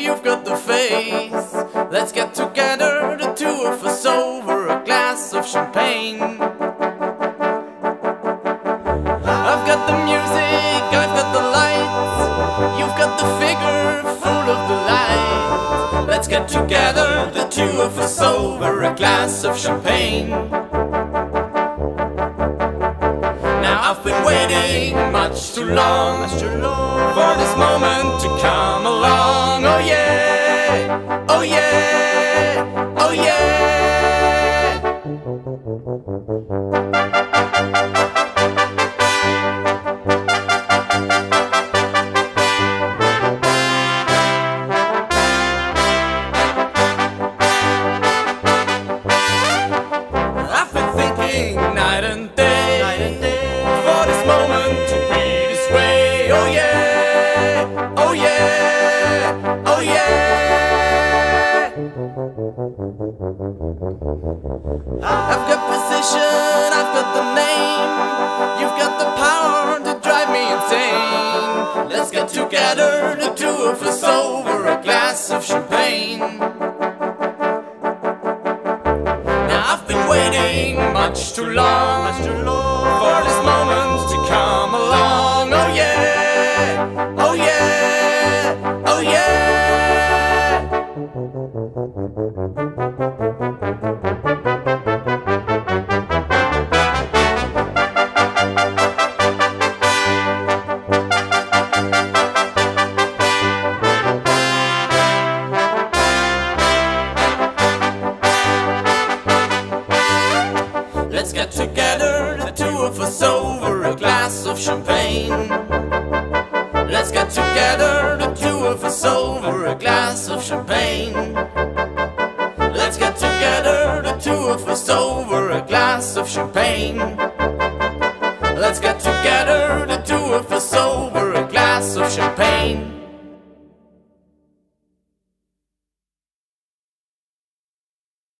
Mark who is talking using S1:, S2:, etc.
S1: you've got the face. Let's get together, the two of us, over a glass of champagne. I've got the music, I've got the lights, you've got the figure full of the light. Let's get together, the two of us, over a glass of champagne. Now I've been waiting much too long for this moment to come along. Oh yeah, oh yeah, oh yeah. I've been thinking night and day for this moment to be this way. Oh yeah, oh yeah, oh yeah. I've got position, I've got the name, you've got the power to drive me insane. Let's get together, the two of us, over a glass of champagne. Waiting much too long for this moment to come along. Oh yeah, oh yeah, oh yeah. Let's get together, the two of us, over a glass of champagne. Let's get together, the two of us, over a glass of champagne. Let's get together, the two of us, over a glass of champagne. Let's get together, the two of us, over a glass of champagne.